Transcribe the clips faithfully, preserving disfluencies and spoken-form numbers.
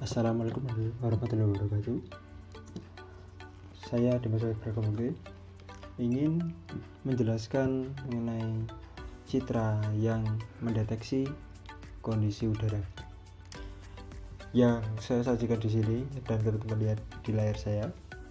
Assalamualaikum warahmatullahi wabarakatuh. Saya Dimas Berkombe ingin menjelaskan mengenai citra yang mendeteksi kondisi udara. Yang saya sajikan di sini dan teman-teman lihat di layar saya.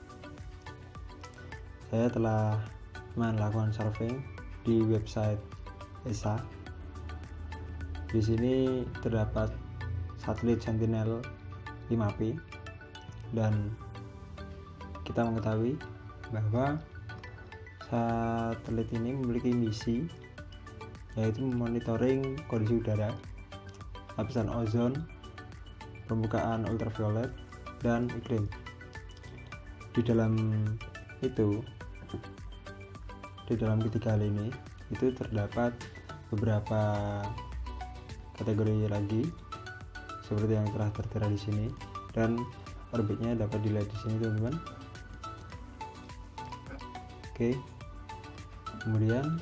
Saya telah melakukan survei di website E S A. Di sini terdapat satelit Sentinel lima P dan kita mengetahui bahwa satelit ini memiliki misi yaitu memonitoring kondisi udara, lapisan ozon, permukaan ultraviolet, dan iklim. Di dalam itu, di dalam ketiga hal ini itu terdapat beberapa kategori lagi seperti yang telah tertera di sini, dan orbitnya dapat dilihat di sini, teman-teman. Oke, kemudian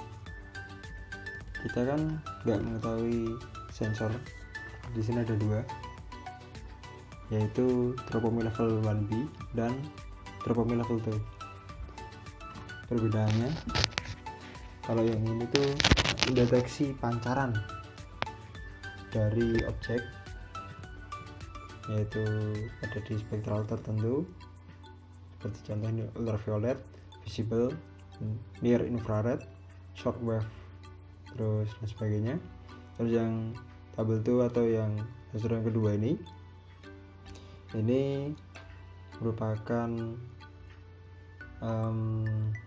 kita kan nggak mengetahui sensor. Di sini ada dua, yaitu Tropomi level satu B dan Tropomi level dua. Perbedaannya, kalau yang ini tuh mendeteksi pancaran dari objek, yaitu ada di spektral tertentu seperti contohnya ultraviolet, visible, near infrared, short wave, terus dan sebagainya. Terus yang tabel two atau yang sensor yang kedua ini ini merupakan um,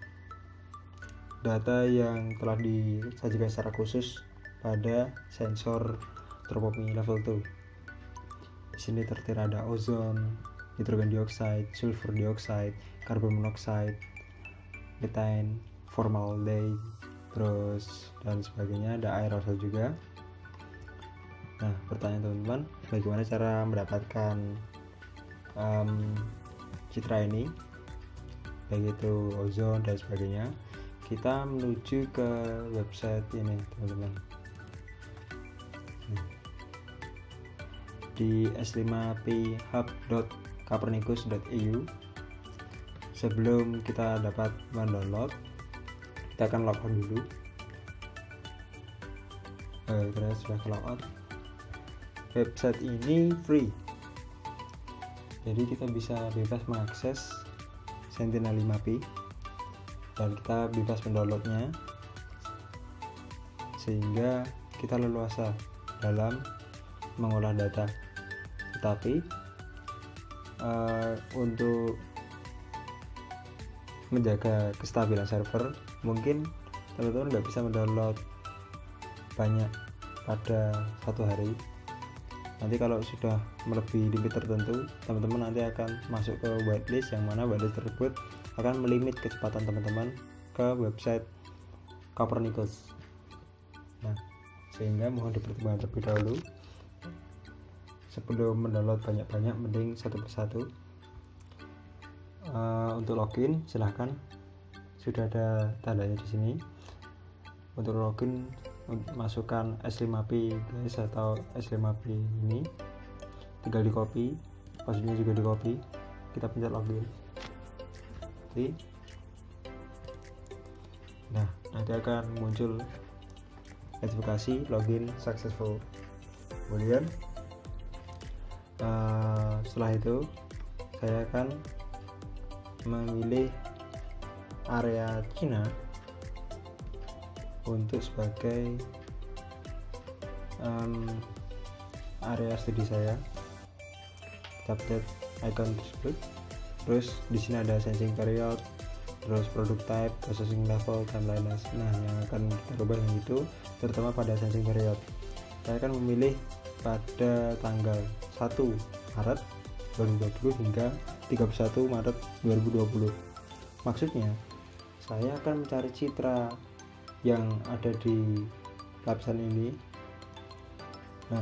data yang telah disajikan secara khusus pada sensor Tropomi level two. Di sini tertera ada ozon, nitrogen dioxide, sulfur dioxide, karbon monoxide, methane, formaldehyde, terus dan sebagainya. Ada aerosol juga. Nah, pertanyaan teman-teman, bagaimana cara mendapatkan um, citra ini, baik itu ozon dan sebagainya? Kita menuju ke website ini, teman-teman. Nah, di s lima p hub dot copernicus dot e u. Sebelum kita dapat mendownload, kita akan logout dulu. Eh, kita sudah ke logout. Website ini free, jadi kita bisa bebas mengakses Sentinel lima P dan kita bebas mendownloadnya, sehingga kita leluasa dalam mengolah data. Tetapi uh, untuk menjaga kestabilan server, mungkin teman-teman nggak bisa mendownload banyak pada satu hari. Nanti kalau sudah melebihi limit tertentu, teman-teman nanti akan masuk ke whitelist, yang mana whitelist tersebut akan melimit kecepatan teman-teman ke website Copernicus. Nah, sehingga mohon dipertimbangkan terlebih dahulu. Sebelum mendownload banyak-banyak, mending satu persatu. Uh, untuk login silahkan, sudah ada tandanya di sini. Untuk login, masukkan S lima P guys, atau S lima P ini, tinggal di copy, passwordnya juga di copy, kita pencet login. Oke. Nah, nanti akan muncul notifikasi login successful. Kemudian Uh, setelah itu saya akan memilih area Cina untuk sebagai um, area studi saya. Kita pencet icon tersebut. Terus di sini ada sensing period, terus product type, processing level, dan lain-lain. Nah, yang akan kita ubah yang itu, terutama pada sensing period. Saya akan memilih pada tanggal satu Maret dua ribu dua puluh hingga tiga puluh satu Maret dua ribu dua puluh. Maksudnya, saya akan mencari citra yang ada di lapisan ini. Nah,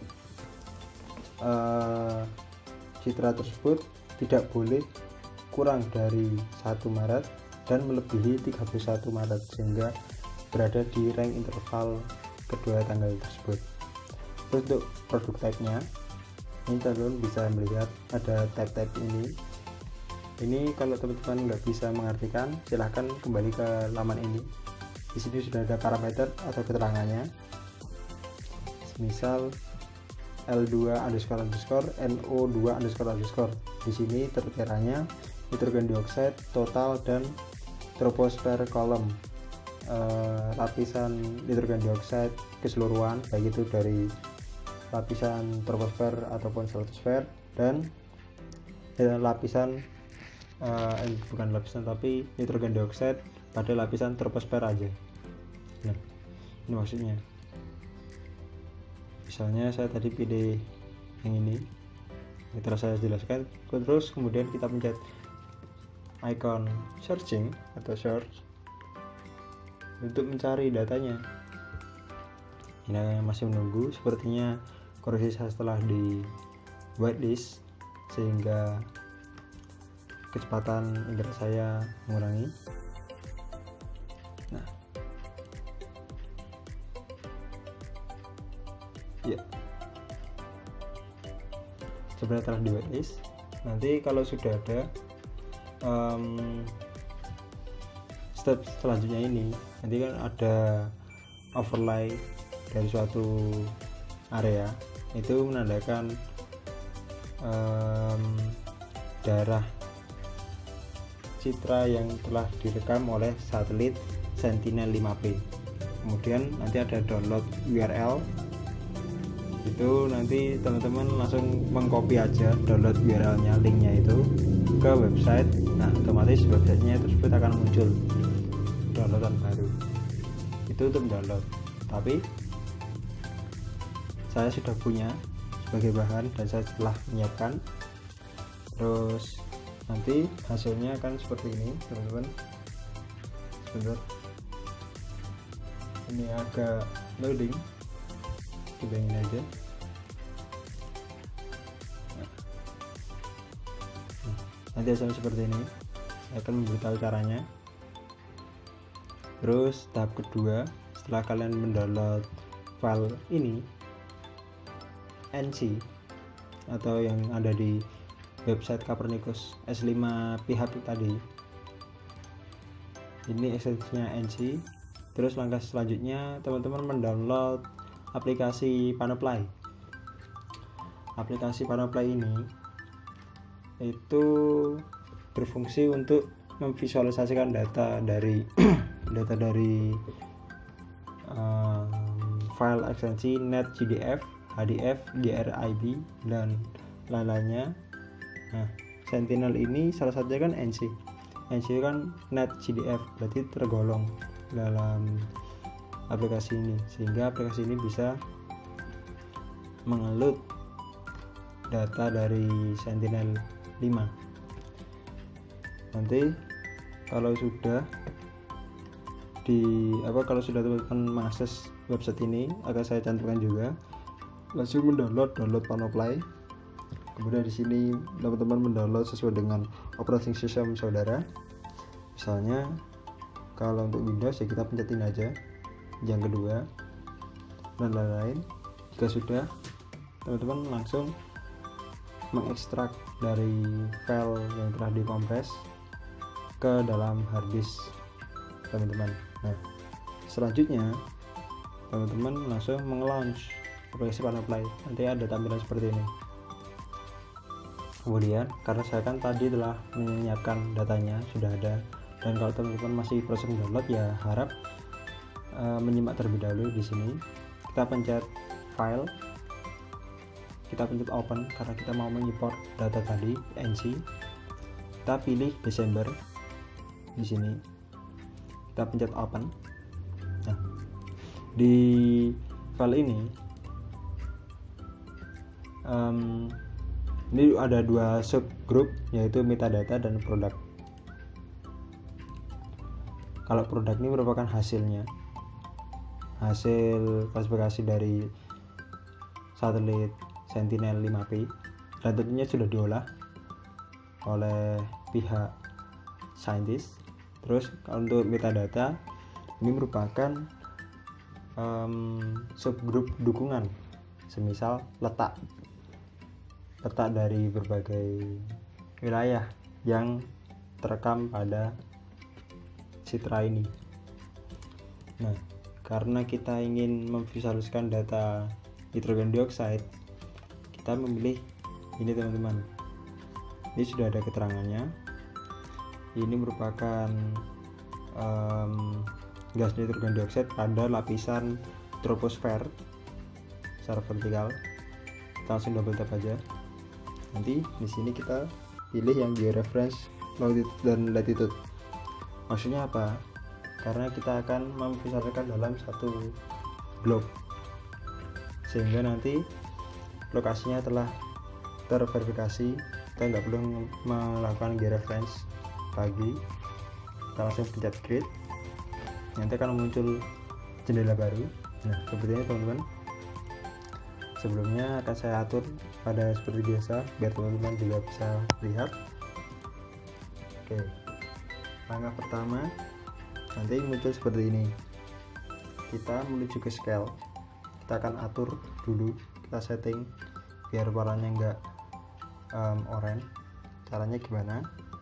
uh, citra tersebut tidak boleh kurang dari satu Maret dan melebihi tiga puluh satu Maret, sehingga berada di rank interval kedua tanggal tersebut. Terus untuk produk type-nya, Ini teman-teman bisa melihat ada tab-tab ini. Ini kalau teman-teman nggak bisa mengartikan, silahkan kembali ke laman ini. Di sini sudah ada parameter atau keterangannya. Misal L dua underscore underscore N O dua underscore underscore. Di sini tertiranya nitrogen dioksida total dan troposfer column. Uh, lapisan nitrogen dioksida keseluruhan, baik itu dari lapisan troposfer ataupun stratosfer, dan ya, lapisan uh, eh, bukan lapisan tapi nitrogen dioksida pada lapisan troposfer aja. Nah, ini maksudnya. Misalnya saya tadi pilih yang ini, ini terus saya jelaskan. Terus kemudian kita pencet icon searching atau search untuk mencari datanya. Ini masih menunggu, sepertinya koreksi saya setelah di whitelist sehingga kecepatan internet saya mengurangi. Nah, ya, sebenarnya telah di whitelist. Nanti kalau sudah ada um, step selanjutnya ini, nanti kan ada overlay dari suatu area, itu menandakan um, daerah citra yang telah direkam oleh satelit Sentinel lima P. Kemudian nanti ada download U R L, itu nanti teman-teman langsung mengcopy aja download U R L-nya, linknya itu ke website. Nah, otomatis websitenya tersebut akan muncul downloadan baru. Itu untuk download, tapi saya sudah punya sebagai bahan dan saya telah menyiapkan. Terus nanti hasilnya akan seperti ini, teman-teman. Sebentar, ini agak loading, kita ingin aja. Nah, nanti hasilnya seperti ini. Saya akan memberitahu caranya. Terus tahap kedua, setelah kalian mendownload file ini N C atau yang ada di website Copernicus S lima P H P tadi, ini ekstensinya N C. Terus langkah selanjutnya teman-teman mendownload aplikasi Panoply. Aplikasi Panoply ini itu berfungsi untuk memvisualisasikan data dari data dari um, file ekstensi net G D F, H D F, G R I B, dan lain-lainnya. Nah, Sentinel ini salah satunya kan N C. N C kan net G D F, berarti tergolong dalam aplikasi ini, sehingga aplikasi ini bisa mengeload data dari Sentinel lima. Nanti kalau sudah di apa kalau sudah teman-teman mengakses website ini, akan saya cantumkan juga, langsung mendownload download Panoply. Kemudian di sini teman-teman mendownload sesuai dengan operating system saudara. Misalnya kalau untuk Windows ya kita pencetin aja yang kedua dan lain-lain. Jika sudah, teman-teman langsung mengekstrak dari file yang telah dikompres ke dalam hard disk teman-teman. Nah, selanjutnya teman-teman langsung meng-launch aplikasi Panoply. Nanti ada tampilan seperti ini. Kemudian karena saya kan tadi telah menyiapkan datanya, sudah ada, dan kalau teman-teman masih proses download ya harap uh, menyimak terlebih dahulu. Di sini kita pencet file, kita pencet open karena kita mau mengimport data tadi N C. Kita pilih Desember. Di sini kita pencet open. Nah, di file ini um, ini ada dua subgroup, yaitu metadata dan produk. Kalau produk ini merupakan hasilnya, hasil klasifikasi dari satelit Sentinel lima P, dan tentunya sudah diolah oleh pihak saintis. Terus kalau untuk metadata ini merupakan um, subgroup dukungan, semisal letak peta dari berbagai wilayah yang terekam pada citra ini. Nah, karena kita ingin memvisualisasikan data nitrogen dioksida, kita memilih ini teman-teman. Ini sudah ada keterangannya. Ini merupakan um, gas nitrogen dioksida pada lapisan troposfer secara vertikal. Kita langsung double tap aja. Nanti di sini kita pilih yang georeference longitude dan latitude. Maksudnya apa? Karena kita akan memvisualisasikan dalam satu globe, sehingga nanti lokasinya telah terverifikasi. Kita nggak perlu melakukan georeference lagi. Kita langsung pencet create. Nanti akan muncul jendela baru. Nah, seperti ini teman-teman. Sebelumnya akan saya atur pada seperti biasa biar teman-teman juga bisa lihat. Oke, langkah pertama nanti muncul seperti ini. Kita menuju ke scale. Kita akan atur dulu, kita setting biar warnanya enggak um, oranye. Caranya gimana?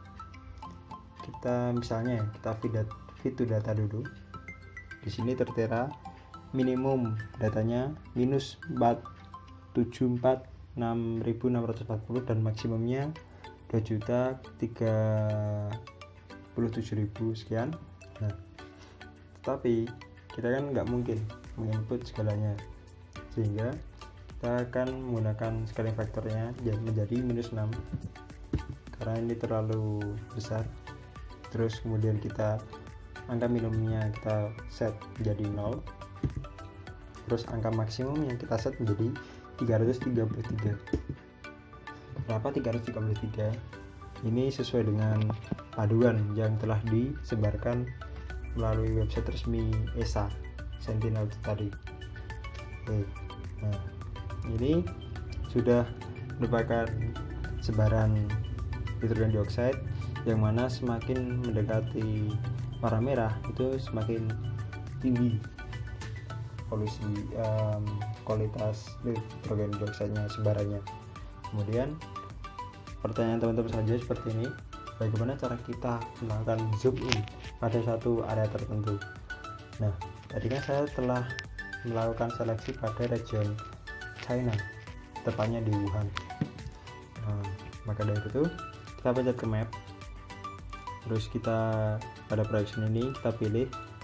Kita misalnya kita feed, dat, feed to data dulu. Di sini tertera minimum datanya minus empat tujuh empat enam ribu enam ratus empat puluh dan maksimumnya dua juta tiga puluh tujuh ribu sekian. Nah, tetapi kita kan nggak mungkin menginput segalanya, sehingga kita akan menggunakan scaling faktornya menjadi minus enam karena ini terlalu besar. Terus kemudian kita angka minimumnya kita set menjadi nol, terus angka maksimum yang kita set menjadi tiga ratus tiga puluh tiga. Kenapa tiga ratus tiga puluh tiga? Ini sesuai dengan aduan yang telah disebarkan melalui website resmi E S A Sentinel tadi. Oke, nah ini sudah merupakan sebaran nitrogen dioksida, yang mana semakin mendekati warna merah itu semakin tinggi polusi um, kualitas nitrogen dioksida sebarannya. Kemudian pertanyaan teman-teman saja seperti ini, bagaimana cara kita melakukan zoom in pada satu area tertentu? Nah, tadi kan saya telah melakukan seleksi pada region China, tepatnya di Wuhan. Nah, maka dari itu kita pencet ke map, terus kita pada projection ini kita pilih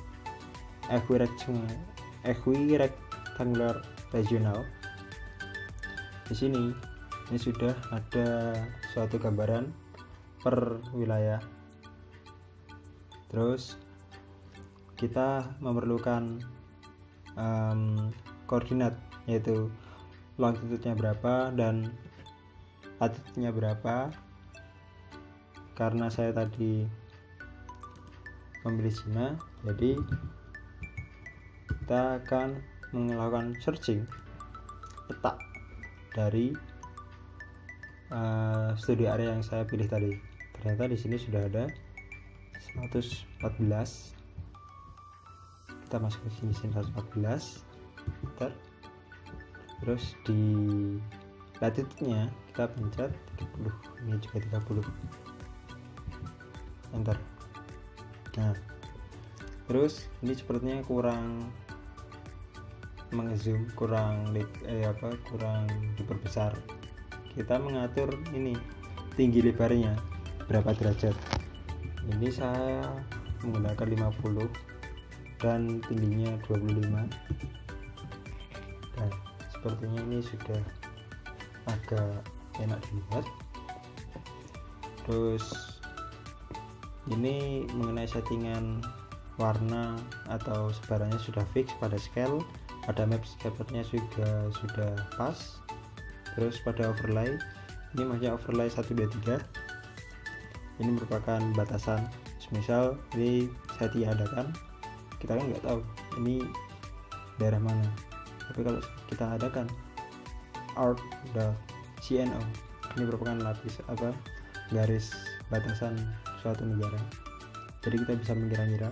equirectangular regional. Di sini ini sudah ada suatu gambaran per wilayah. Terus kita memerlukan um, koordinat, yaitu longitude-nya berapa dan latitude-nya berapa. Karena saya tadi memilih Cina, jadi kita akan melakukan searching peta dari uh, studi area yang saya pilih tadi. Ternyata di sini sudah ada seratus empat belas. Kita masuk ke sini seratus empat belas. Bentar. Terus di latitude-nya kita pencet tiga puluh. Ini juga tiga puluh. Enter. Nah, terus ini sepertinya kurang mengzoom, kurang eh apa kurang diperbesar. Kita mengatur ini tinggi lebarnya berapa derajat. Ini saya menggunakan lima puluh dan tingginya dua puluh lima. Dan sepertinya ini sudah agak enak dilihat. Terus ini mengenai settingan warna atau sebarannya sudah fix pada scale, pada map scale-nya juga sudah pas. Terus pada overlay, ini masih overlay satu dua tiga. Ini merupakan batasan. Misal ini saya tiadakan, kita kan nggak tahu ini daerah mana. Tapi kalau kita adakan out.cno, ini merupakan lapis apa garis batasan suatu negara, jadi kita bisa mengira-ngira.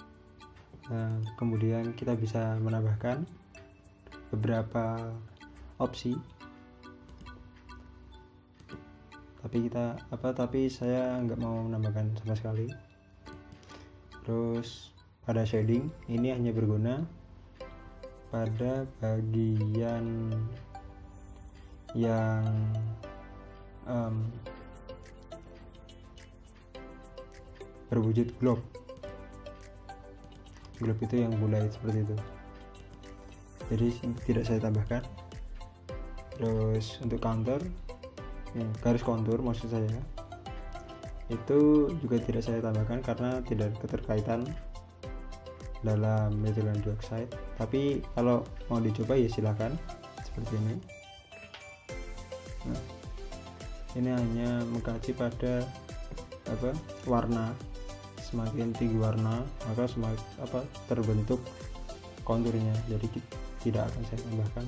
Nah, kemudian kita bisa menambahkan beberapa opsi, tapi kita apa tapi saya nggak mau menambahkan sama sekali. Terus pada shading ini hanya berguna pada bagian yang um, berwujud globe. Globe itu yang bulat seperti itu, jadi tidak saya tambahkan. Terus untuk counter, garis kontur maksud saya, itu juga tidak saya tambahkan karena tidak keterkaitan dalam methyl dioxide. Tapi kalau mau dicoba ya silahkan seperti ini. Nah, ini hanya mengkaji pada apa warna, semakin tinggi warna maka semakin apa terbentuk konturnya, jadi tidak akan saya tambahkan.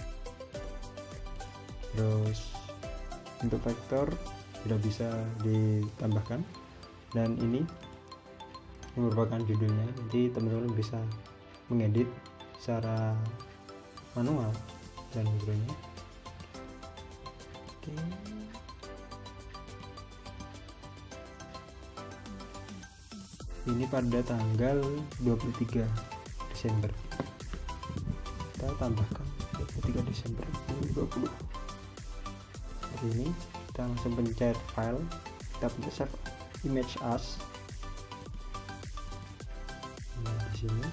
Terus untuk vektor tidak bisa ditambahkan, dan ini merupakan judulnya, jadi teman-teman bisa mengedit secara manual dan sebagainya. Oke. Ini pada tanggal dua puluh tiga Desember. Kita tambahkan dua puluh tiga Desember dua ribu dua puluh. Seperti ini, kita langsung pencet file, kita pencet save image as. Nah, di sini.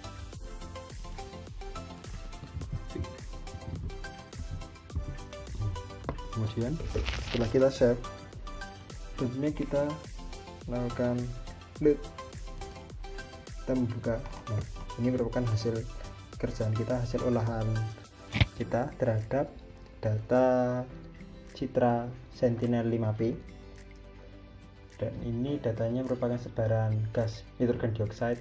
Kemudian setelah kita save, tentunya kita lakukan load, kita membuka. Nah, ini merupakan hasil kerjaan kita, hasil olahan kita terhadap data Citra Sentinel lima P, dan ini datanya merupakan sebaran gas nitrogen dioksida.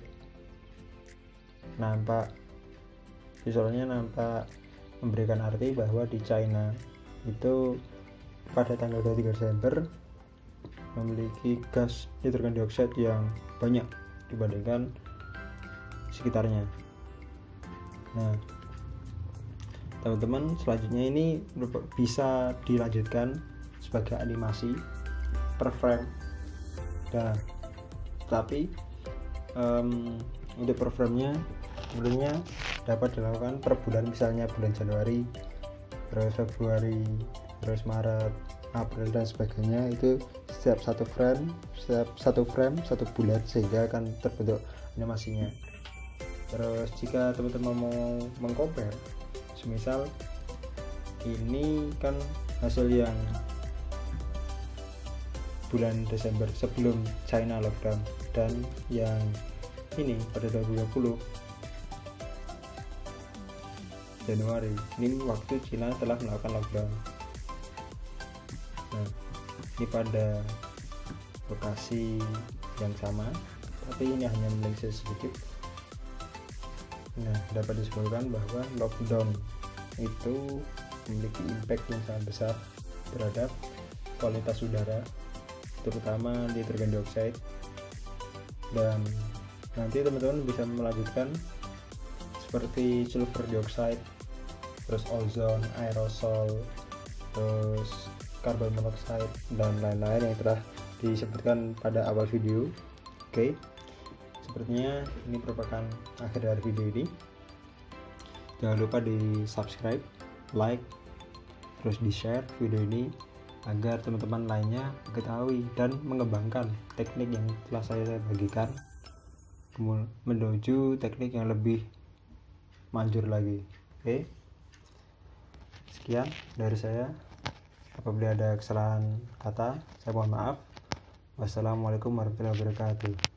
Nampak visualnya nampak memberikan arti bahwa di China itu pada tanggal dua puluh tiga Desember memiliki gas nitrogen dioksida yang banyak dibandingkan sekitarnya. Nah, teman-teman, selanjutnya ini bisa dilanjutkan sebagai animasi per frame. Nah, tapi um, untuk per frame-nya sebenarnya dapat dilakukan per bulan, misalnya bulan Januari, terus Februari, terus Maret, April dan sebagainya. Itu setiap satu frame, setiap satu frame satu bulan, sehingga akan terbentuk animasinya. Terus jika teman-teman mau mengcompare, misal ini kan hasil yang bulan Desember sebelum China lockdown, dan yang ini pada dua ribu dua puluh Januari, ini waktu China telah melakukan lockdown. Nah, ini pada lokasi yang sama, tapi ini hanya melenceng sedikit. Nah, dapat disebutkan bahwa lockdown itu memiliki impact yang sangat besar terhadap kualitas udara, terutama nitrogen dioksida. Dan nanti teman-teman bisa melanjutkan seperti sulfur dioksida, terus ozon, aerosol, terus karbon monoksida dan lain-lain yang telah disebutkan pada awal video. Oke, sepertinya ini merupakan akhir dari video ini. Jangan lupa di subscribe, like, terus di share video ini agar teman-teman lainnya mengetahui dan mengembangkan teknik yang telah saya bagikan menuju teknik yang lebih manjur lagi. Oke, sekian dari saya. Apabila ada kesalahan kata, saya mohon maaf. Wassalamualaikum warahmatullahi wabarakatuh.